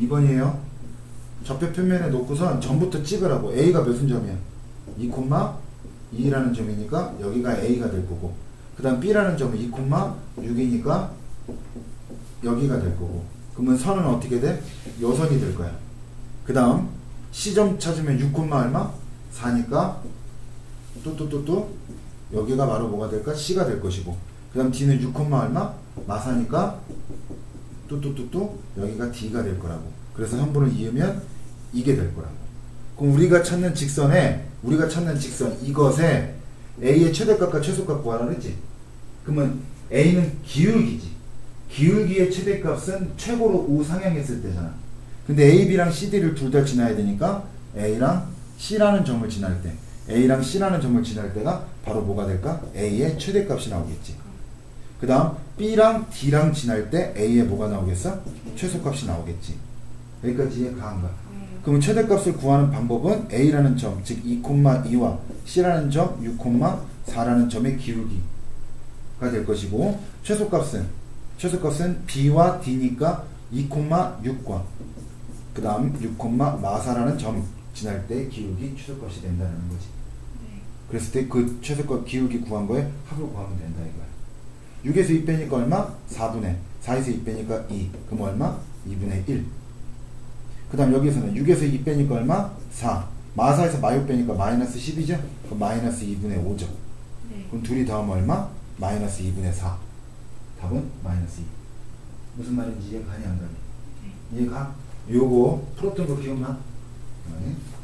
2번이에요. 좌표 표면에 놓고선 전부터 찍으라고. A가 무슨 점이야? 2,2라는 점이니까 여기가 A가 될 거고, 그 다음 B라는 점은 2,6이니까 여기가 될 거고, 그러면 선은 어떻게 돼? 요 선이 될 거야. 그 다음 C점 찾으면 6, 얼마? 4니까 뚜뚜뚜뚜 여기가 바로 뭐가 될까? C가 될 것이고, 그 다음 D는 6, 얼마? 마사니까 뚜뚜뚜뚜 여기가 D가 될 거라고. 그래서 선분을 이으면 이게 될 거라고. 그럼 우리가 찾는 직선 이것에 A의 최대값과 최소값 구하라 그랬지? 그러면 A는 기울기지. 기울기의 최대값은 최고로 우상향했을 때잖아. 근데 A, B랑 C, D를 둘 다 지나야 되니까 A랑 C라는 점을 지날 때, A랑 C라는 점을 지날 때가 바로 뭐가 될까? A의 최대값이 나오겠지. 그 다음 B랑 D랑 지날 때 A의 뭐가 나오겠어? 최소값이 나오겠지. 여기까지 이해가 안 가? 그러면 최대값을 구하는 방법은 A라는 점, 즉 2,2와 C라는 점, 6,4라는 점의 기울기가 될 것이고, 최소값은 B와 D니까 2,6과 그 다음 6,4라는 점 지날 때 기울기 최소값이 된다는 거지. 그랬을 때 그 최소값 기울기 구한 거에 합을 구하면 된다 이거야. 6에서 2 빼니까 얼마? 4분의 4에서 2 빼니까 2. 그럼 얼마? 2분의 1. 그 다음 여기에서는 6에서 2 빼니까 얼마? 4. 마사에서 마육 빼니까 마이너스 10이죠? 그럼 마이너스 2분의 5죠. 그럼 둘이 더하면 얼마? 마이너스 2분의 4. 답은 마이너스 2. 무슨 말인지 이해가 가니 안 가니? 이해가? 요거 풀었던 거 기억나? 네.